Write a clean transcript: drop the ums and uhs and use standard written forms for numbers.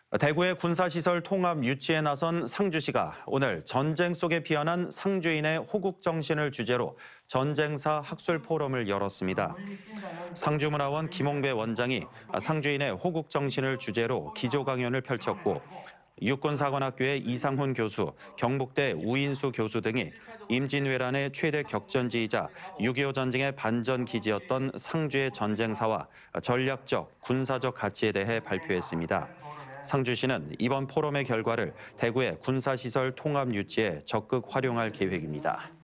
대구의 군사시설 통합 유치에 나선 상주시가 오늘 전쟁 속에 피어난 상주인의 호국정신을 주제로 전쟁사 학술 포럼을 열었습니다. 상주문화원 김홍배 원장이 상주인의 호국정신을 주제로 기조 강연을 펼쳤고 육군사관학교의 이상훈 교수, 경북대 우인수 교수 등이 임진왜란의 최대 격전지이자 6.25 전쟁의 반전 기지였던 상주의 전쟁사와 전략적, 군사적 가치에 대해 발표했습니다. 상주시는 이번 포럼의 결과를 대구의 군사시설 통합 유치에 적극 활용할 계획입니다.